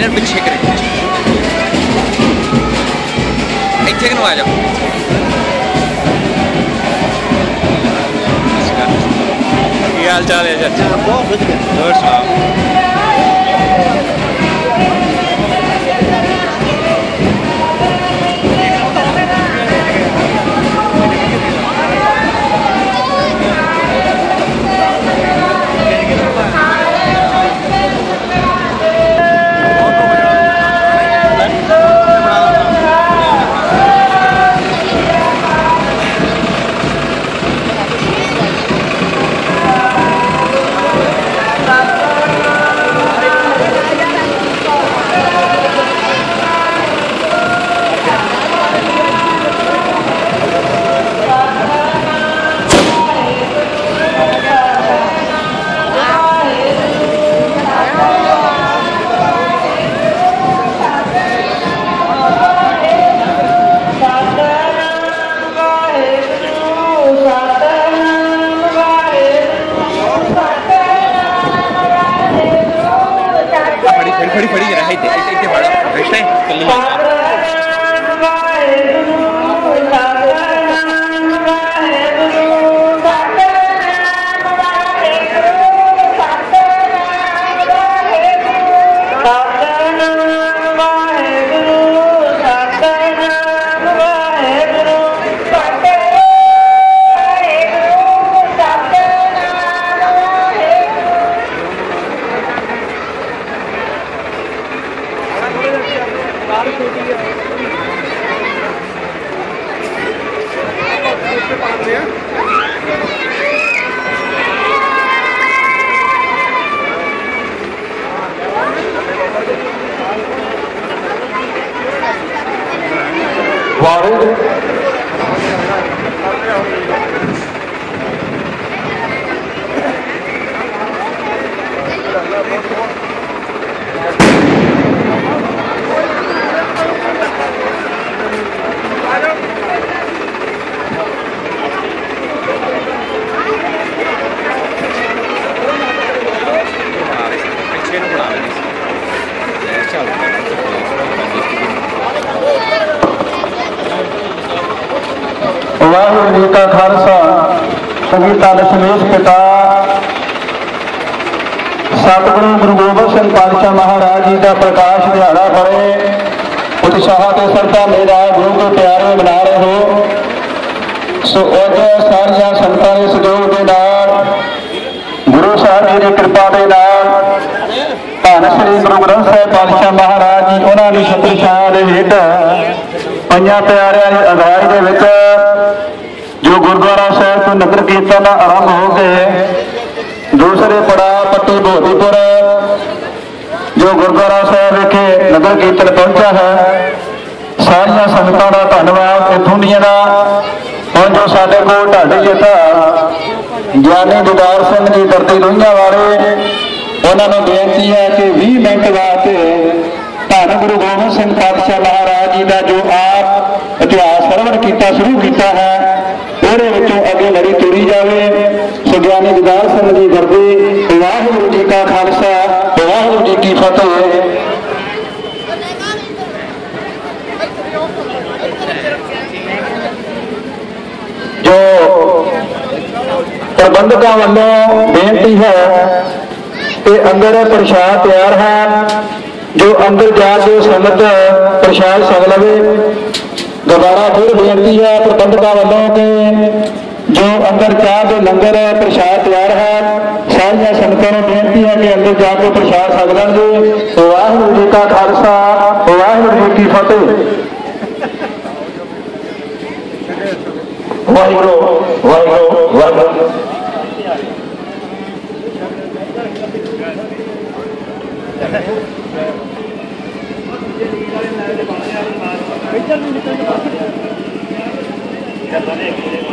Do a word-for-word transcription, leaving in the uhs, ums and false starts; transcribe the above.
इधर पीछे करें, इच्छे कनो आ जाओ। क्या हाल चाल है चाचा? बहुत बढ़िया। और सुनाओ। खड़ी खड़ी रहा इतने इतने बड़ा रिश्ता है कल वाहिगुरू जी का खालसा संगीता दशमेश पिता सतगुरु गुरु गोबिंद सिंह पातशाह महाराज जी का प्रकाश दिहाड़ा बड़े उत्साह के श्रद्धा मेरा गुरु के प्यारे बना रहे हो। सो अज सारिया संतां दे सहयोग के नाल गुरु साहब जी की कृपा के नाल धन श्री गुरु ग्रंथ साहिब पातशाह महाराज जी उन्होंने की छत्र छां दे हेठ पंजां प्यारिਆਂ की अगवाई दे विच जो गुरुद्वारा साहब तो नगर कीर्तन आरंभ हो गए दूसरे पड़ाव पट्टी बोधीपुर जो गुरुद्वारा साहब विखे नगर कीर्तन पहुंचा है। सारिया संगतां दा धन्नवाद इत्थों दियां दा हुण जो साडे कोल ढाडी जिता ज्ञानी दीदार सिंह जी दर्दी लोहियां वाले उन्होंने बेनती है कि बीस मिनट वास्ते धन गुरु गोबिंद सिंह पातशाह महाराज जी का जो आप इतिहास सरवण किया शुरू किया है ਉਹਦੇ ਵਿੱਚੋਂ ਅੱਗੇ ਲੜੀ ਤੁਰੀ ਜਾਵੇ। ਸੁਗਿਆਨੀ ਦੀਦਾਰ ਸਿੰਘ ਜੀ ਦਰਦੀ। ਵਾਹਿਗੁਰੂ ਜੀ ਕਾ ਖਾਲਸਾ ਵਾਹਿਗੁਰੂ ਜੀ ਕੀ ਫਤਿਹ। ਜੋ ਪ੍ਰਬੰਧਕਾਂ ਵੱਲੋਂ ਬੇਨਤੀ ਹੈ ਕਿ ਅੰਦਰ ਪ੍ਰਸ਼ਾਦ ਤਿਆਰ ਹੈ जो अंदर जाके संगत प्रसाद छक लवे। दोबारा फिर बेनती है प्रबंधकों वालों के जो अंदर चाह के लंगर प्रसाद तैयार है सारिया संगतों को बेनती है कि अंदर जाके प्रसाद छक लेंगे। वाहिगुरू जी का खालसा वाहिगुरू जी की फतेह। वाहिगुरू वाहिगुरू वाहिगुरू। इधर भी निकल